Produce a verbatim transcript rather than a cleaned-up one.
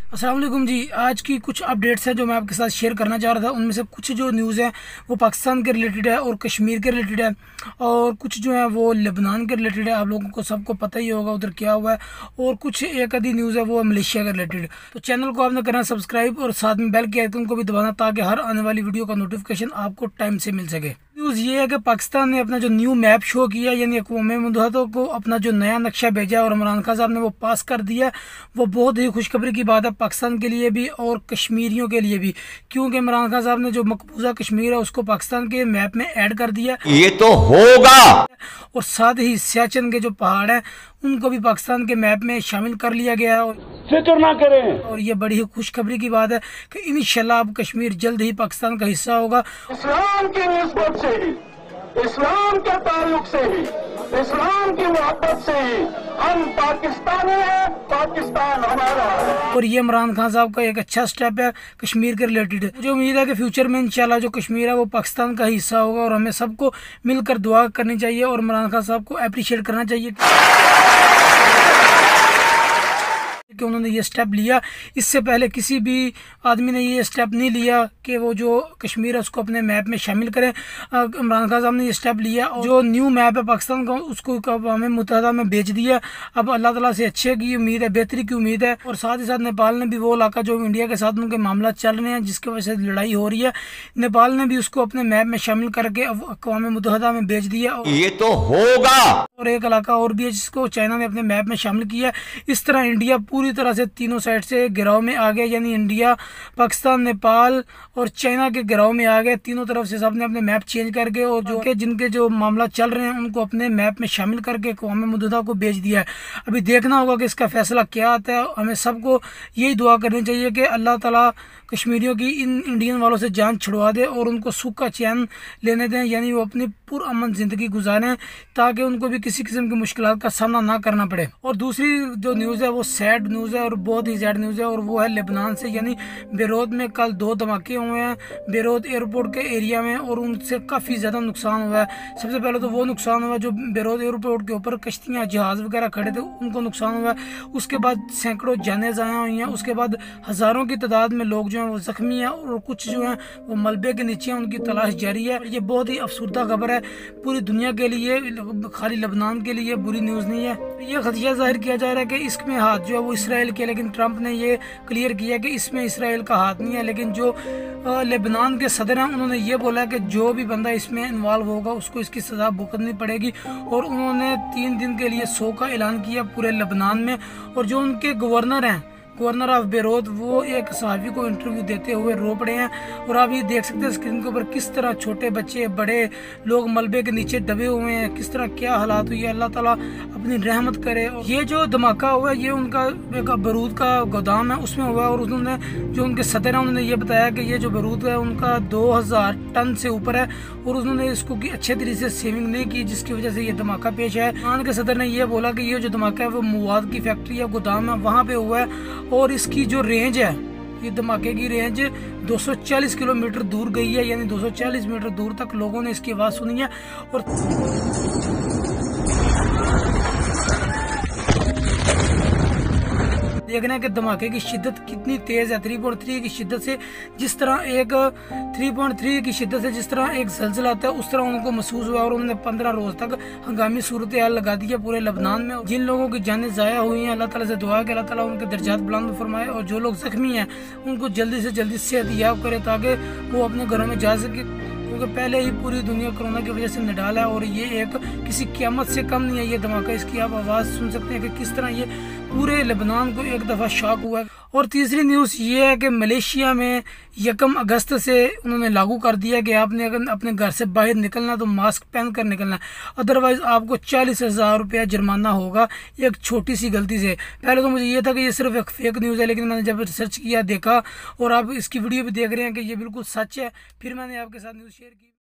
अस्सलाम वालेकुम जी। आज की कुछ अपडेट्स हैं जो मैं आपके साथ शेयर करना चाह रहा था। उनमें से कुछ जो न्यूज़ है वो पाकिस्तान के रिलेटेड है और कश्मीर के रिलेटेड है, और कुछ जो है वो लेबनान के रिलेटेड है। आप लोगों को सबको पता ही होगा उधर क्या हुआ है। और कुछ एक आधी न्यूज़ है वो है मलेशिया के रिलेटेड। तो चैनल को आपने करना सब्सक्राइब और साथ में बेल के आइकन को भी दबाना ताकि हर आने वाली वीडियो का नोटिफिकेशन आपको टाइम से मिल सके। न्यूज़ ये है कि पाकिस्तान ने अपना जो न्यू मैप शो किया, यानी अक़वाम मुत्तहिदा को अपना जो नया नक्शा भेजा और इमरान खान साहब ने वो पास कर दिया। वो बहुत ही खुशखबरी की बात है पाकिस्तान के लिए भी और कश्मीरियों के लिए भी, क्योंकि इमरान खान साहब ने जो मकबूजा कश्मीर है उसको पाकिस्तान के मैप में ऐड कर दिया। ये तो होगा। और साथ ही सियाचिन के जो पहाड़ हैं उनको भी पाकिस्तान के मैप में शामिल कर लिया गया है। फिक्र ना करें। और ये बड़ी ही खुशखबरी की बात है कि इंशाल्लाह अब कश्मीर जल्द ही पाकिस्तान का हिस्सा होगा। इस्लाम की निस्बत से ही, इस्लाम के ताल्लुक से ही, इस्लाम की मोहब्बत से ही हम पाकिस्तानी हैं, पाकिस्तान हमारा है। और ये इमरान खान साहब का एक अच्छा स्टेप है कश्मीर के रिलेटेड। मुझे उम्मीद है कि फ्यूचर में इंशाल्लाह जो कश्मीर है वो पाकिस्तान का हिस्सा होगा और हमें सबको मिलकर दुआ करनी चाहिए और इमरान खान साहब को अप्रिशिएट करना चाहिए कि उन्होंने ये स्टेप लिया। इससे पहले किसी भी आदमी ने ये स्टेप नहीं लिया कि वो जो कश्मीर है उसको अपने मैप में शामिल करें। इमरान खान साहब ने ये स्टेप लिया और जो न्यू मैप है पाकिस्तान का उसको अक़वाम मुत्तहिदा में भेज दिया। अब अल्लाह ताला से अच्छे की उम्मीद है, बेहतरी की उम्मीद है। और साथ ही साथ नेपाल ने भी वो इलाका जो इंडिया के साथ उनके मामला चल रहे हैं जिसकी वजह से लड़ाई हो रही है, नेपाल ने भी उसको अपने मैप में शामिल करके अक़वाम मुत्तहिदा में भेज दिया। ये तो होगा। और एक इलाका और भी है जिसको चाइना ने अपने मैप में शामिल किया। इस तरह इंडिया पूरी तरह से तीनों साइड से गिराव में आ गया, यानी इंडिया, पाकिस्तान, नेपाल और चाइना के गिराव में आ गए। तीनों तरफ से सबने अपने मैप चेंज करके और जो के जिनके जो मामला चल रहे हैं उनको अपने मैप में शामिल करके अक़वाम मुत्तहिदा को भेज दिया है। अभी देखना होगा कि इसका फैसला क्या आता है। हमें सबको यही दुआ करनी चाहिए कि अल्लाह ताला कश्मीरियों की इन इंडियन वालों से जान छुड़वा दे और उनको सुख का चैन लेने दें, यानी वो अपनी पुरअमन ज़िंदगी गुजारें ताकि उनको भी किसी किस्म की मुश्किलात का सामना ना करना पड़े। और दूसरी जो न्यूज़ है वो सैड न्यूज़ है और बहुत ही सैड न्यूज़ है, और वो है लेबनान से, यानी बेरूत में कल दो धमाके हुए हैं बेरूत एयरपोर्ट के एरिया में और उनसे काफ़ी ज़्यादा नुकसान हुआ है। सबसे पहले तो वो नुकसान हुआ जो बेरूत एयरपोर्ट के ऊपर कश्तियाँ, जहाज़ वगैरह खड़े थे, उनको नुकसान हुआ है। उसके बाद सैकड़ों जानें ज़ाया हुई हैं। उसके बाद हज़ारों की तादाद में लोग जो हैं वो ज़ख्मी हैं और कुछ जो हैं वो मलबे के नीचे हैं, उनकी तलाश जारी है। ये बहुत ही अफसरदा खबर है पूरी दुनिया के लिए, खाली लेबनान के लिए बुरी न्यूज़ नहीं है। ये खदशा जाहिर किया जा रहा है कि इसमें हाथ जो है वो इसराइल के, लेकिन ट्रंप ने ये क्लियर किया कि इसमें इसराइल का हाथ नहीं है। लेकिन जो लेबनान के सदर हैं उन्होंने ये बोला कि जो भी बंदा इसमें इन्वॉल्व होगा उसको इसकी सज़ा भुगतनी पड़ेगी। और उन्होंने तीन दिन के लिए शो का ऐलान किया पूरे लेबनान में। और जो उनके गवर्नर हैं, गवर्नर ऑफ बेरूत, वो एक सहाफ़ी को इंटरव्यू देते हुए रो पड़े हैं। और आप ये देख सकते हैं स्क्रीन के ऊपर किस तरह छोटे बच्चे, बड़े लोग मलबे के नीचे दबे हुए हैं, किस तरह क्या हालात हुई है। अल्लाह ताला अपनी रहमत करे। ये जो धमाका हुआ है ये उनका एक बेरूत का गोदाम है उसमें हुआ है। और उन्होंने जो उनके सदर हैं उन्होंने ये बताया कि ये जो बेरूत है उनका दो हज़ार टन से ऊपर है और उन्होंने इसको की अच्छे तरीके से सेविंग नहीं की जिसकी वजह से ये धमाका पेश है। ईरान के सदर ने यह बोला कि ये जो धमाका है वो मवाद की फैक्ट्री या गोदाम है वहाँ पे हुआ है और इसकी जो रेंज है, ये धमाके की रेंज दो सौ चालीस किलोमीटर दूर गई है, यानी दो सौ चालीस मीटर दूर तक लोगों ने इसकी आवाज़ सुनी है। और देखना है कि धमाके की शिद्दत कितनी तेज है। थ्री पॉइंट थ्री की शिद्दत से जिस तरह एक थ्री पॉइंट थ्री की शिद्दत से जिस तरह एक ज़लज़ला आता है उस तरह उनको महसूस हुआ। और उन्होंने पंद्रह रोज तक हंगामी सूरत हाल लगा दी है पूरे लेबनान में। जिन लोगों की जानें ज़ाया हुई हैं अल्लाह ताला से दुआ है कि अल्लाह ताला उनके दर्जात बुलंद फरमाए और जो लोग ज़ख्मी हैं उनको जल्दी से जल्दी सेहत याब करे ताकि वो अपने घरों में जा सके, क्योंकि पहले ही पूरी दुनिया कोरोना की वजह से निडाल है। और ये एक किसी क़यामत से कम नहीं है ये धमाका। इसकी आप आवाज़ सुन सकते हैं कि किस तरह ये पूरे लेबनान को एक दफ़ा शॉक हुआ है। और तीसरी न्यूज़ ये है कि मलेशिया में यकम अगस्त से उन्होंने लागू कर दिया कि आपने अगर अपने घर से बाहर निकलना तो मास्क पहन कर निकलना, अदरवाइज़ आपको चालीस हज़ार रुपया जुर्माना होगा एक छोटी सी गलती से। पहले तो मुझे ये था कि ये सिर्फ एक फेक न्यूज़ है, लेकिन मैंने जब रिसर्च किया देखा और आप इसकी वीडियो भी देख रहे हैं कि ये बिल्कुल सच है, फिर मैंने आपके साथ न्यूज़ शेयर की।